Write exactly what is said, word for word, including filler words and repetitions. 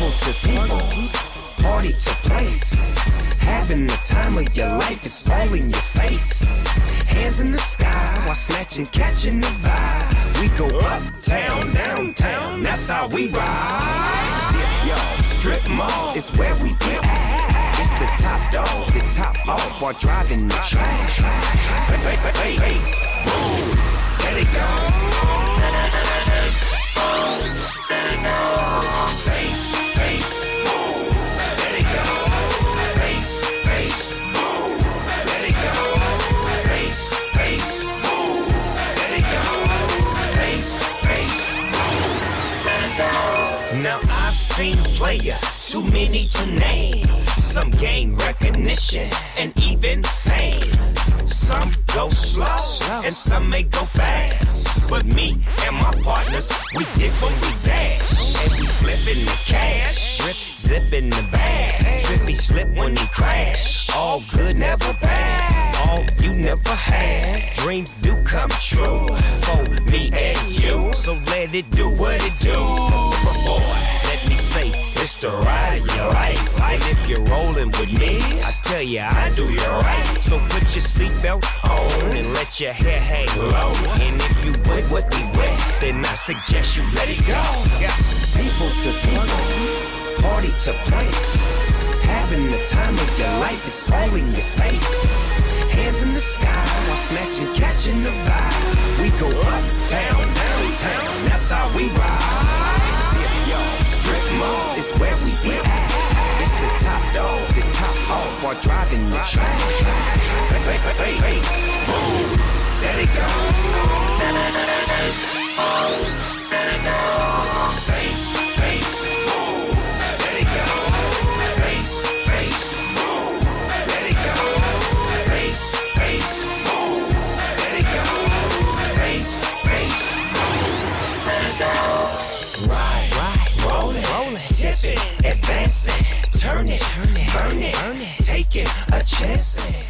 People to people, party to place. Having the time of your life, it's all in your face. Hands in the sky while snatching, catching the vibe. We go uptown, downtown, that's how we ride. Yo, strip mall is where we be at. It's the top dog, the top off while driving the trash. Bass, boom, let it go. Bass, bass, boom, let it go. Bass, bass, boom, let it go. Bass, bass, boom, let it go. Bass, bass, boom, let it go. Now I've seen players, too many to name. Some gain recognition and even fame. Some go slow, slow, and some may go fast. But me and my partners, we dip when we dash. And we flipping the cash, drip, zipping the bag. Trippy slip when he crash. All good, never bad. All you never had. Dreams do come true for me and you. So let it do what it do. Boy, let me say, it's the ride of your life. And if you're rolling with me, I tell you I do you right. So put your seatbelt on and let your hair hang low. And if you with what we with, then I suggest you let it go. Yeah. People to people, party to place. Having the time of your life, it's all in your face. Hands in the sky while snatching, catching the vibe. We go uptown, downtown, that's how we ride. Yo, strip mall is where we be at. It's the top dog, the top off while driving the trash. Bass, boom, let it go. Bass, bass, boom, let it go. Bass, bass, boom, let it go. Bass, bass, boom, let it go. Bass, bass, boom, let it go. Ride, ride, rollin', rollin', tippin', advancing, turn it, burn it, taking a chance.